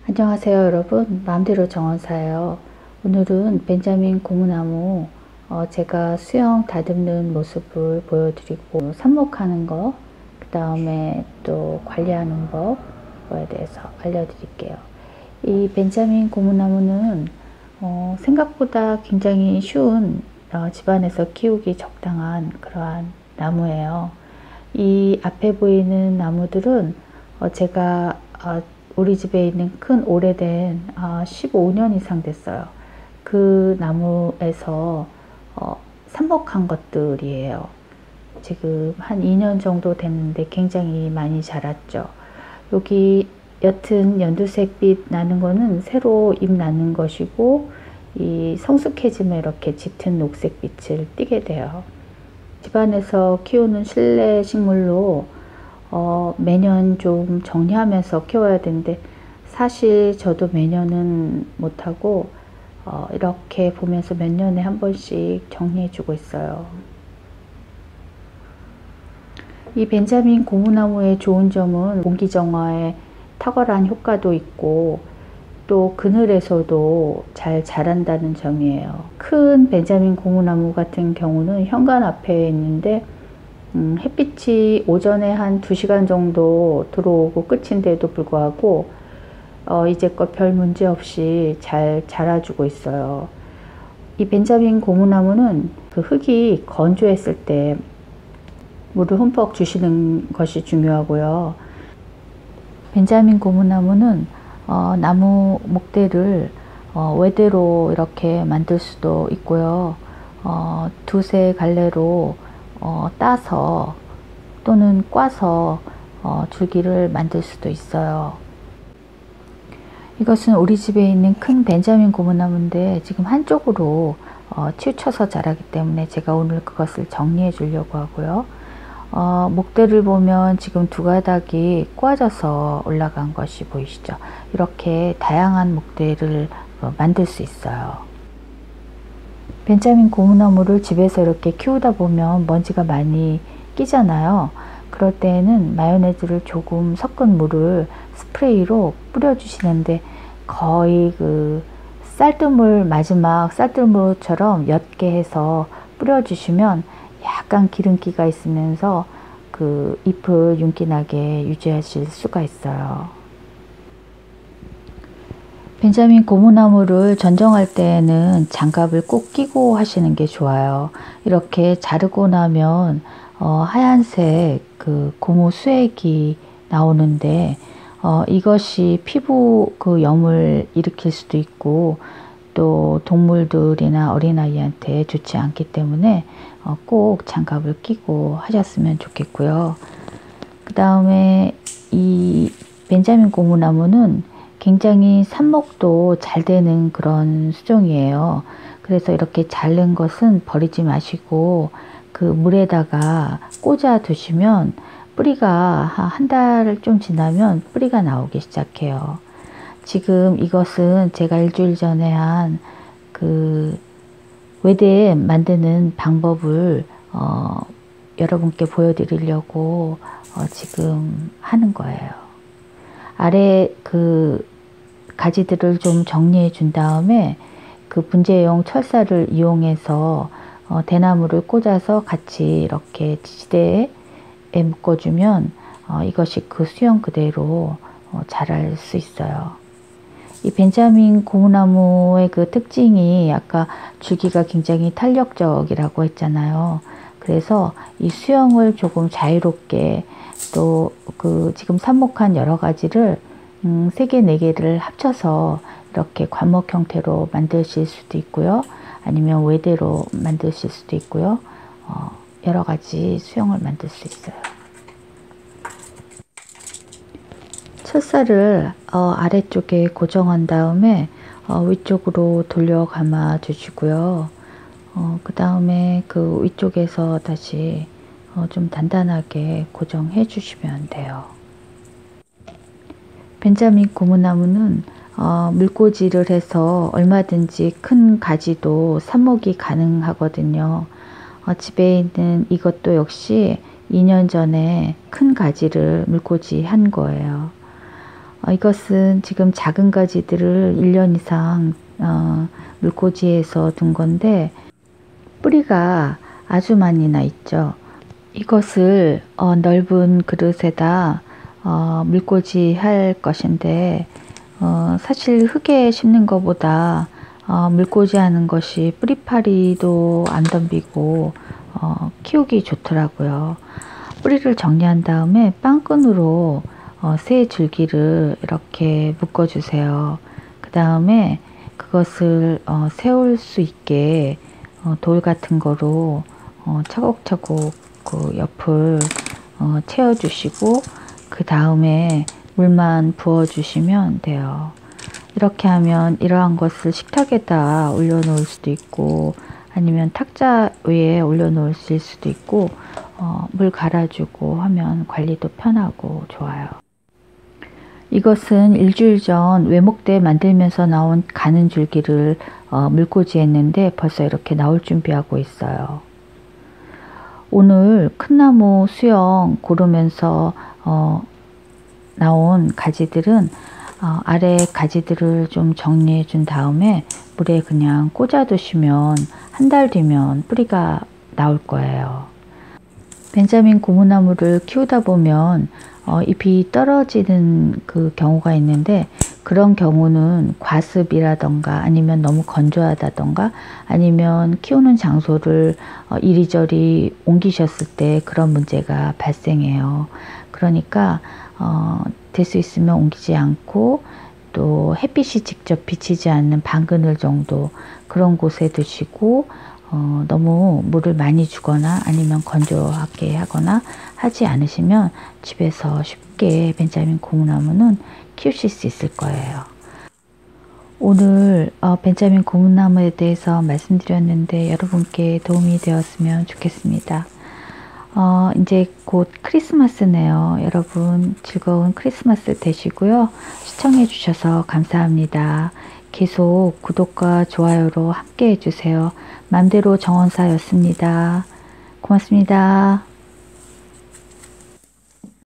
안녕하세요 여러분, 마음대로 정원사예요. 오늘은 벤자민 고무나무 제가 수영 다듬는 모습을 보여드리고 삽목하는 거, 그 다음에 또 관리하는 법에 대해서 알려드릴게요. 이 벤자민 고무나무는 생각보다 굉장히 쉬운 집안에서 키우기 적당한 그러한 나무예요. 이 앞에 보이는 나무들은 제가 우리 집에 있는 큰 오래된 15년 이상 됐어요. 그 나무에서 삽목한 것들이에요. 지금 한 2년 정도 됐는데 굉장히 많이 자랐죠. 여기 옅은 연두색빛 나는 거는 새로 잎 나는 것이고, 이 성숙해지면 이렇게 짙은 녹색빛을 띠게 돼요. 집안에서 키우는 실내 식물로 매년 좀 정리하면서 키워야 되는데, 사실 저도 매년은 못하고 이렇게 보면서 몇 년에 한 번씩 정리해 주고 있어요. 이 벤자민 고무나무의 좋은 점은 공기 정화에 탁월한 효과도 있고, 또 그늘에서도 잘 자란다는 점이에요. 큰 벤자민 고무나무 같은 경우는 현관 앞에 있는데 햇빛이 오전에 한 2시간 정도 들어오고 끝인데도 불구하고 이제껏 별 문제 없이 잘 자라주고 있어요. 이 벤자민 고무나무는 그 흙이 건조했을 때 물을 흠뻑 주시는 것이 중요하고요. 벤자민 고무나무는 나무 목대를 외대로 이렇게 만들 수도 있고요. 두세 갈래로 따서 또는 꽈서 줄기를 만들 수도 있어요. 이것은 우리 집에 있는 큰 벤자민 고무나무인데 지금 한쪽으로 치우쳐서 자라기 때문에 제가 오늘 그것을 정리해 주려고 하고요. 목대를 보면 지금 두 가닥이 꽈져서 올라간 것이 보이시죠? 이렇게 다양한 목대를 만들 수 있어요. 벤자민 고무나무를 집에서 이렇게 키우다 보면 먼지가 많이 끼잖아요. 그럴 때에는 마요네즈를 조금 섞은 물을 스프레이로 뿌려 주시는데, 거의 그 쌀뜨물, 마지막 쌀뜨물처럼 옅게 해서 뿌려 주시면 약간 기름기가 있으면서 그 잎을 윤기나게 유지하실 수가 있어요. 벤자민 고무나무를 전정할 때에는 장갑을 꼭 끼고 하시는 게 좋아요. 이렇게 자르고 나면 하얀색 그 고무 수액이 나오는데 이것이 피부 그 염을 일으킬 수도 있고, 또 동물들이나 어린아이한테 좋지 않기 때문에 꼭 장갑을 끼고 하셨으면 좋겠고요. 그 다음에 이 벤자민 고무나무는 굉장히 삽목도 잘 되는 그런 수종이에요. 그래서 이렇게 자른 것은 버리지 마시고 그 물에다가 꽂아 두시면 뿌리가 한 달 좀 지나면 뿌리가 나오기 시작해요. 지금 이것은 제가 일주일 전에 한 그 외대 만드는 방법을 여러분께 보여드리려고 지금 하는 거예요. 아래 그 가지들을 좀 정리해 준 다음에 그 분재용 철사를 이용해서 대나무를 꽂아서 같이 이렇게 지지대에 묶어주면 이것이 그 수영 그대로 자랄 수 있어요. 이 벤자민 고무나무의 그 특징이 아까 줄기가 굉장히 탄력적이라고 했잖아요. 그래서 이 수영을 조금 자유롭게, 또 그 지금 삽목한 여러 가지를 3개, 4개를 합쳐서 이렇게 관목 형태로 만드실 수도 있고요. 아니면 외대로 만드실 수도 있고요. 여러 가지 수영을 만들 수 있어요. 철사를 아래쪽에 고정한 다음에 위쪽으로 돌려 감아 주시고요. 그 다음에 그 위쪽에서 다시 좀 단단하게 고정해 주시면 돼요. 벤자민 고무나무는 물꽂이를 해서 얼마든지 큰 가지도 삽목이 가능하거든요. 집에 있는 이것도 역시 2년 전에 큰 가지를 물꽂이 한 거예요. 이것은 지금 작은 가지들을 1년 이상 물꽂이에서 둔 건데 뿌리가 아주 많이 나 있죠. 이것을 넓은 그릇에다 물꽂이 할 것인데 사실 흙에 심는 것보다 물꽂이 하는 것이 뿌리파리도 안 덤비고 키우기 좋더라고요. 뿌리를 정리한 다음에 빵끈으로 새 줄기를 이렇게 묶어 주세요. 그 다음에 그것을 세울 수 있게 돌 같은 거로 차곡차곡 그 옆을 채워 주시고 그 다음에 물만 부어 주시면 돼요. 이렇게 하면 이러한 것을 식탁에다 올려 놓을 수도 있고 아니면 탁자 위에 올려 놓으실 수도 있고 물 갈아주고 하면 관리도 편하고 좋아요. 이것은 일주일 전 외목대 만들면서 나온 가는 줄기를 물꽂이 했는데 벌써 이렇게 나올 준비하고 있어요. 오늘 큰 나무 수영 고르면서 나온 가지들은 아래 가지들을 좀 정리해 준 다음에 물에 그냥 꽂아 두시면 한 달 뒤면 뿌리가 나올 거예요. 벤자민 고무나무를 키우다 보면 잎이 떨어지는 그 경우가 있는데 그런 경우는 과습이라던가 아니면 너무 건조하다던가 아니면 키우는 장소를 이리저리 옮기셨을 때 그런 문제가 발생해요. 그러니까 될 수 있으면 옮기지 않고 또 햇빛이 직접 비치지 않는 반그늘 정도 그런 곳에 두시고 너무 물을 많이 주거나 아니면 건조하게 하거나 하지 않으시면 집에서 쉽게 벤자민 고무나무는 키우실 수 있을 거예요. 오늘 벤자민 고무나무에 대해서 말씀드렸는데 여러분께 도움이 되었으면 좋겠습니다. 이제 곧 크리스마스네요. 여러분 즐거운 크리스마스 되시고요. 시청해 주셔서 감사합니다. 계속 구독과 좋아요로 함께 해주세요. 맘대로 정원사였습니다. 고맙습니다.